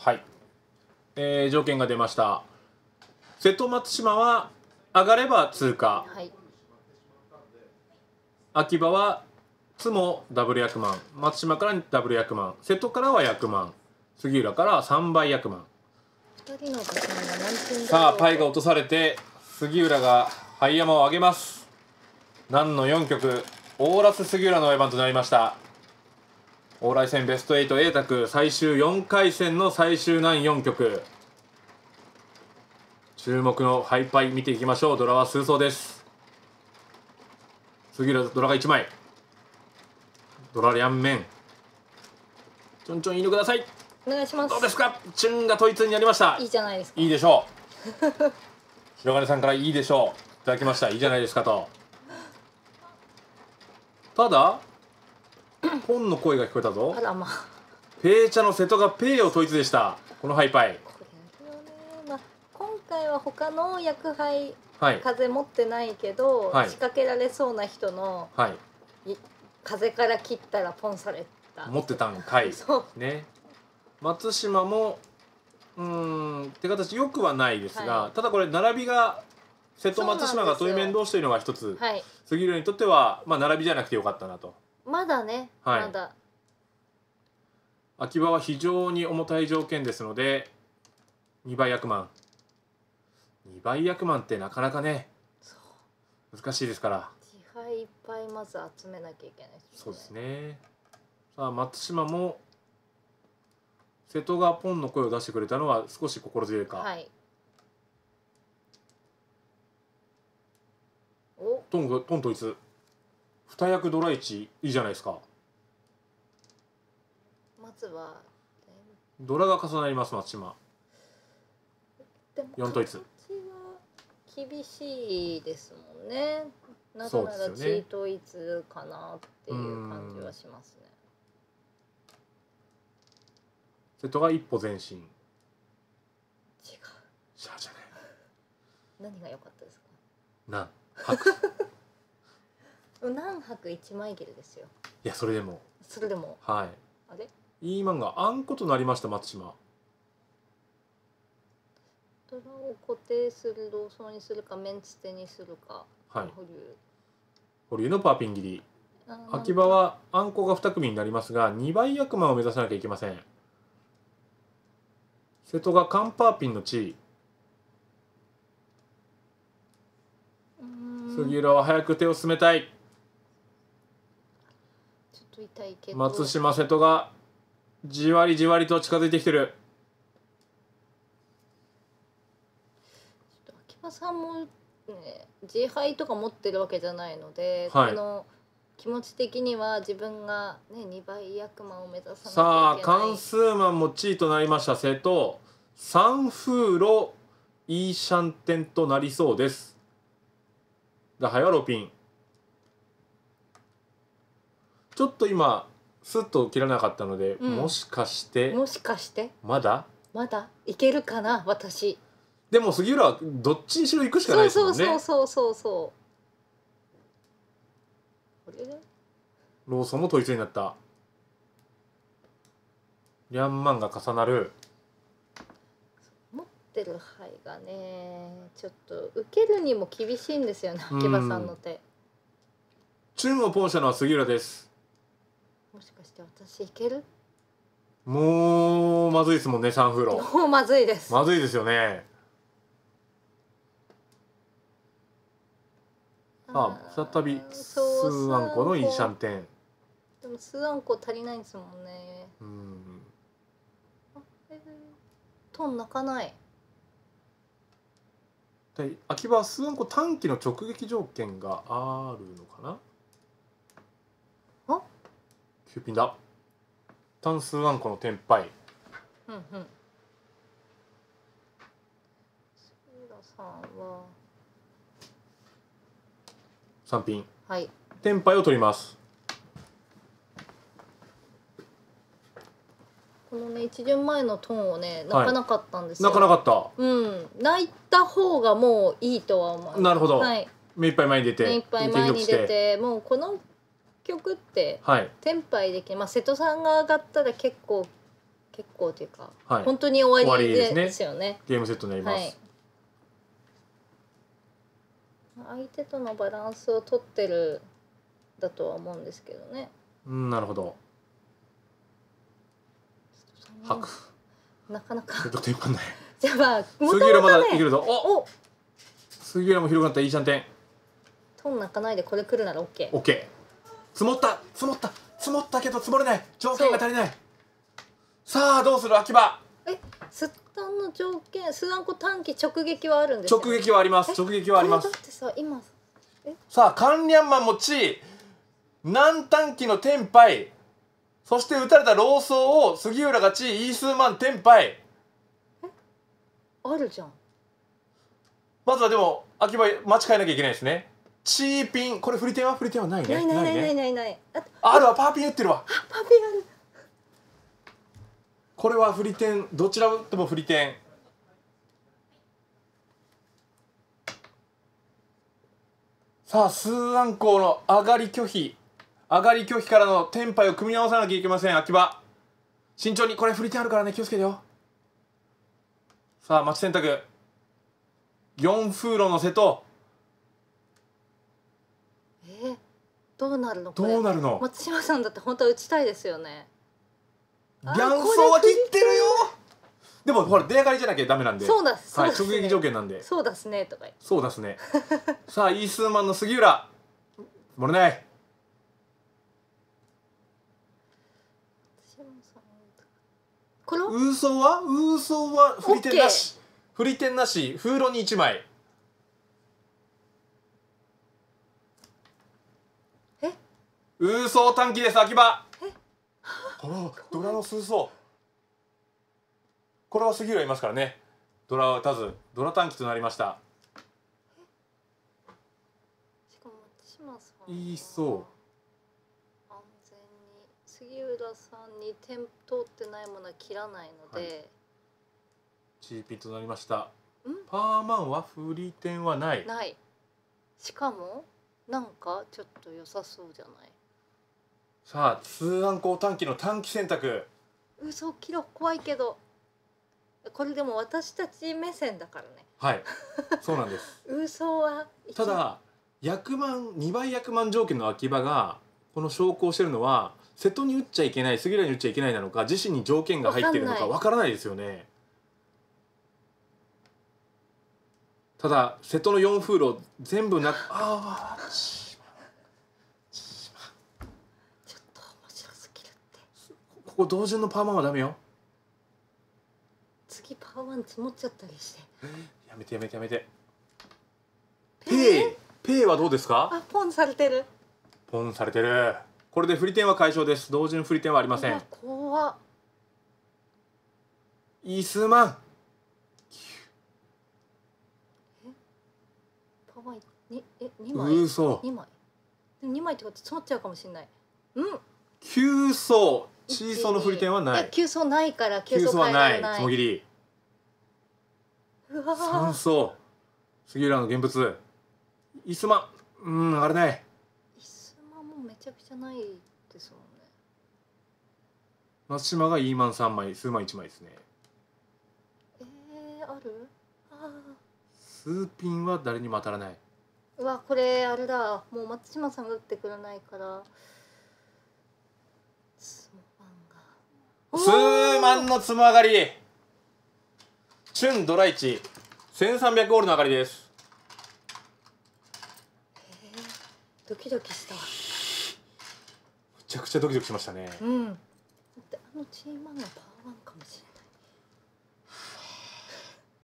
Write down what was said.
はい、条件が出ました。瀬戸松島は上がれば通過、 はい、 秋葉は津もダブル役満、松島からダブル役満、瀬戸からは役満、杉浦から3倍役満。 2人の打線が何点さあパイが落とされて杉浦が灰山を上げます。難の4局オーラス杉浦の親番となりました。往来戦ベスト8 A 卓最終4回戦の最終難4局、注目のハイパイ見ていきましょう。ドラは数層です。杉浦ドラが1枚、ドラ両面ちょんちょんいいのください。 お願いします。 どうですか。チュンが統一になりました。 いいじゃないですか。 いいでしょう広金さんからいいでしょういただきました。いいじゃないですかと。ただポンの声が聞こえたぞ。 あらまあ、 ペーチャの瀬戸がペイを統一でした。このハイパイ、 これはね、まあ、今回は他の役杯、 はい風持ってないけど、 はい仕掛けられそうな人のはい風から切ったらポンされた。 持ってたんかいそうね。松島も手形よくはないですが、 はい、 ただこれ並びが瀬戸松島が対面同士というのが一つ、 はい、 杉浦にとってはまあ並びじゃなくてよかったなと。 まだね、 はい、 まだ秋葉は非常に重たい条件ですので2倍役満、2倍役満ってなかなかね難しいですから。 自敗いっぱいまず集めなきゃいけないですね。 そうですね。さあ松島も瀬戸がポンの声を出してくれたのは少し心強いか。 はい、 トン統一二役ドラ1いいじゃないですか。 まずはドラが重なります松島。 でも 4統一形は厳しいですもんね。なぜならそうですよねチ統一かなっていう感じはしますね。 瀬戸が一歩前進。 違う。 シャーじゃない。 何が良かったですか。 なん白何泊一枚切れですよ。 いやそれでもそれでもはいあれいい漫画あんことなりました松島。 ドラを固定するローソンにするかメンツテにするか、 はい保留保留のパーピン切り。秋葉はあんこが2組になりますが2倍役満を目指さなきゃいけません。瀬戸がカンパーピンの地位。杉浦は早く手を進めたい。 ちょっと痛いけど松島瀬戸がじわりじわりと近づいてきてる。 秋葉さんもね自敗とか持ってるわけじゃないので、 はいこの気持ち的には自分がね2倍役満を目指さなきゃいけない。 さあ関数マンも地位となりました。瀬戸3風呂いいシャンテンとなりそうです。だはよロピンちょっと今スッと切らなかったので、もしかしてまだいけるかな私。 でも杉浦はどっちにしろ行くしかないですもんね。 そうこれでローソンも統一になった。リャンマンが重なる。 持ってる牌がねちょっと受けるにも厳しいんですよね秋葉さんの手。 チュンをポンしたのは杉浦です。 もしかして私いける。 もうまずいですもんね3風呂。 もうまずいです。 まずいですよね。さあ再びスーアンコのいいシャンテン。 でもスーアンコ足りないんですもんね。トン泣かない。 で秋葉はスーアンコ短期の直撃条件があるのかな。 あ 9ピンだ。単数あんこのテンパイ。 うんうん。杉浦さんは 3ピン。 はい。 テンパイを取ります。 このね一巡前のトーンをね泣かなかったんですよ。 泣かなかった。 泣いた方がもういいとは思います。 なるほど。 はい。 目いっぱい前に出て。 目いっぱい前に出て、もうこの曲ってテンパイできる。まあ瀬戸さんが上がったら結構結構というか、 はい本当に終わり終わりですねですよね。 ゲームセットになります。 はい。相手とのバランスを取ってるだとは思うんですけどね。 なるほど。吐く。 なかなか。 ちょっとテンパんない。 じゃあまあ杉浦まだいけね。 るぞ。お、 お、 杉浦も広がったいいじゃん点。 トン泣かないでこれ来るなら OK。 オッケー。積もった積もった積もったけど積もれない。条件が足りない。さあどうする秋葉。 スッタンの条件、スーアンコ短期直撃はあるんですよね。 直撃はあります。直撃はありますこれだってさ今さあカンリャンマンも地南短期のテンパイ、そして打たれた老僧を杉浦が地イースーマンテンパイ。 あるじゃん。 まずはでも秋葉待ち変えなきゃいけないですね。チーピン、これ振り点はないね。 ないないないないね。 ないない。 あるわ、パーピン打ってるわ。 パピある。 これは振り点、どちら打っても振り点。さあスーアンコウの上がり拒否からのテンパイを組み直さなきゃいけません。秋葉慎重に、これ振り点あるからね、気をつけてよ。さあ待ち選択4風呂の瀬戸、 どうなるのこどれ。 うなるの。 松島さんだって本当は打ちたいですよね。 ギャンソーは切ってるよ。でもほら出上がりじゃなきゃダメなんで。 そうだそうはい、 だ、 直撃条件なんで。 そうだすねとか言って。 そうですね。さあイースーマンの杉浦漏れない。 これはウーソーは振り点なし。振り点なし。風呂に1枚。ウーソー短期です。秋葉。ドラのスーソー。これは杉浦いますからね。ドラは打たずドラ短期となりました。 しかも松島さんいいそう。 安全に杉浦さんに点通ってないものは切らないので、 はい、チーピンとなりました。パーマンは振り点はない。 ない。しかもなんかちょっと良さそうじゃない。 さあツーアンコウ短期の短期選択。 嘘キロ怖いけど、これでも私たち目線だからね。 はいそうなんです。 嘘はただ役満2倍役満条件の秋葉がこの証拠をしてるのは瀬戸に打っちゃいけない、杉浦に打っちゃいけないなのか、自身に条件が入ってるのかわからないですよね。ただ瀬戸の4風呂全部なく、ああちょっと面白すぎるって。 ここ同順のパーマンはダメよ。 次パーワン積もっちゃったりして。 やめてやめてやめて。ペイはどうですか。 あ、ポンされてる。 ポンされてる。これで振り点は解消です。同時に振り点はありません。 怖っ。 イースーマン。 パワー2枚。 嘘。 2枚。2枚ってこと積もっちゃうかもしれない。 9層。チーソーの振り点はない。 9層ないから 9層はない。つもぎり。 うわ 3層。杉浦の現物。イスマン。上がれない。 イスマもめちゃくちゃないですもんね。 松島がイーマン3枚、スーマン1枚ですね。 ある？ スーピンは誰にも当たらない。 うわ、これあれだ。もう松島さんが打ってくれないから。スーマンのつも上がり。チュンドライチ1300ゴールの上がりです。 ドキドキした。めちゃくちゃドキドキしましたね。 あのチーマンのパワーワンかもしれない。